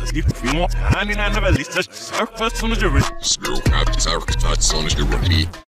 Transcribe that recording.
Skip film och han är en väldigt stark person att göra. Skåp att sarkt att sån är